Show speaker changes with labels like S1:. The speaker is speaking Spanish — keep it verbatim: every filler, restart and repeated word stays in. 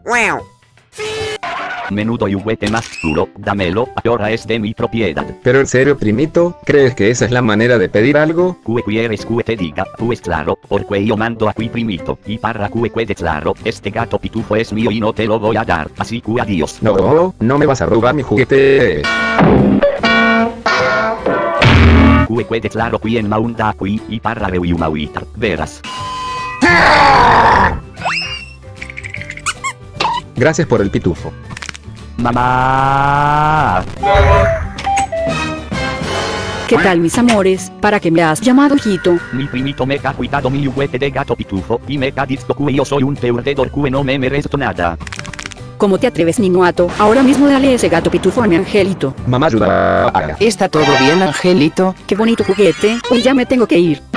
S1: Wow.
S2: Menudo juguete más chulo, dámelo, ahora es de mi propiedad.
S3: Pero en serio, primito, ¿crees que esa es la manera de pedir algo?
S2: ¿Qué quieres que te diga? Pues claro, porque yo mando aquí primito, y para que quede claro, este gato pitufo es mío y no te lo voy a dar, así que adiós.
S3: No, no me vas a robar mi juguete.
S2: Que quede claro quién manda aquí, y para de mauitar, verás.
S3: Gracias por el pitufo.
S2: Mamá.
S4: ¿Qué tal, mis amores? ¿Para qué me has llamado, hijito?
S2: Mi primito me ha cuidado mi juguete de gato pitufo, y me ha dicho que yo soy un perdedor que no me merezco nada.
S4: ¿Cómo te atreves, niñato? Ahora mismo dale ese gato pitufo a mi angelito.
S3: Mamá, ayuda.
S5: ¿Está todo bien, Angelito?
S4: Qué bonito juguete. Hoy ya me tengo que ir.